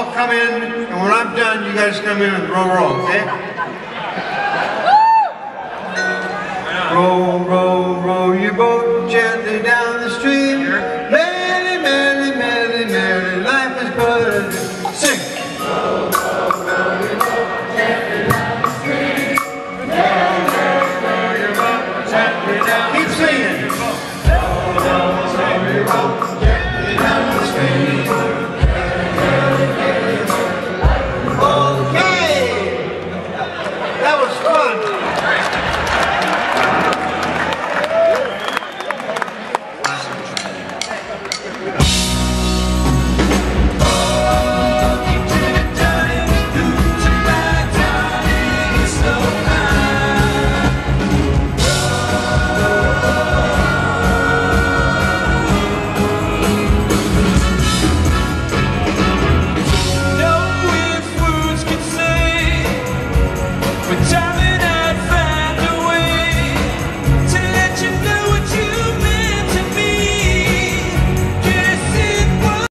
I'll come in, and when I'm done, you guys come in and row, okay? Row, row, row your boat gently down